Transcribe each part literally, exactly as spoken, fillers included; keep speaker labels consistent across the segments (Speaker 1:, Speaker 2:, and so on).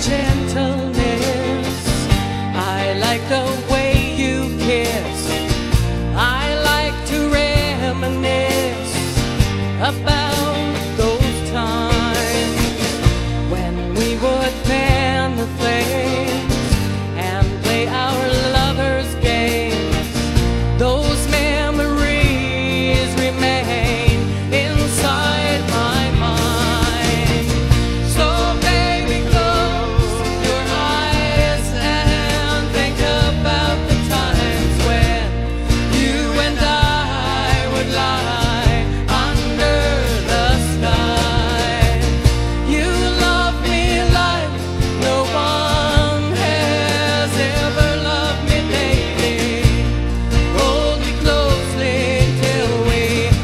Speaker 1: gentleness. I like the way you kiss. I like to reminisce about those times when we would plan the things and play our lovers' games. Those memories remain inside my mind. So baby, close your eyes and think about the times when you and I would lie under the sky. You love me like no one has ever loved me, baby. Hold me closely till we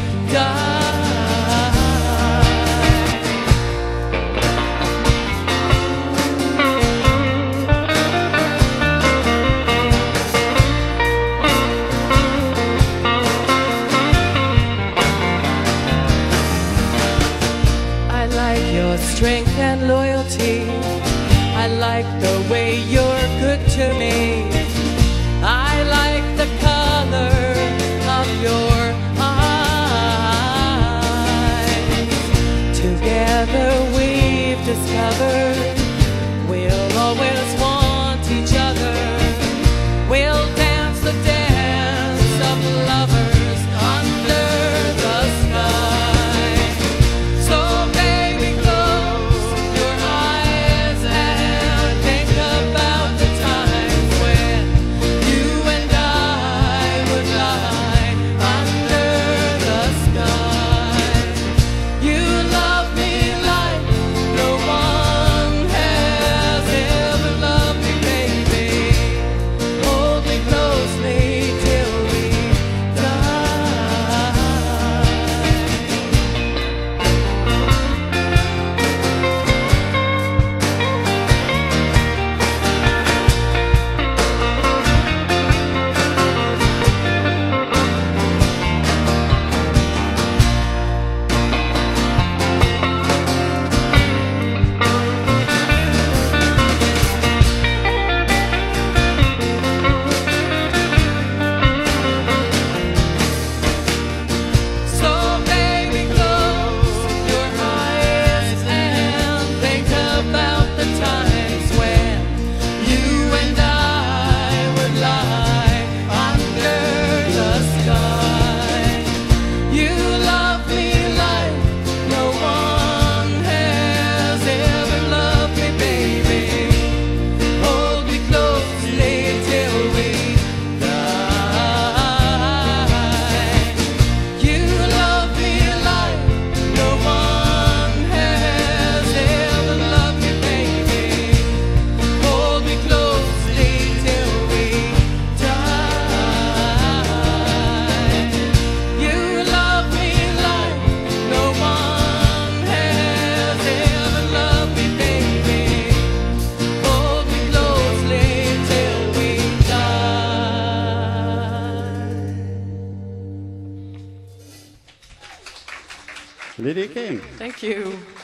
Speaker 1: die. I like your strength and loyalty. I like the way you're good to me. I like the color of your eyes. Together we've discovered we'll always want each other. We'll dance the dance of lovers under the sky. So baby, close your eyes and think about the times when you and I would lie under the sky. You love me like no one has ever loved me, baby. Hold me closely till we die. So baby, close your eyes and think about the times when you and I would lie under the sky. You love me like no one has ever loved me, baby. Hold me closely till we die. You love me like no one has ever loved me, baby. Hold me closely till we die. You love me like no one has ever loved me, baby. Hold me closely till we die.
Speaker 2: Lydia King.
Speaker 1: Thank you.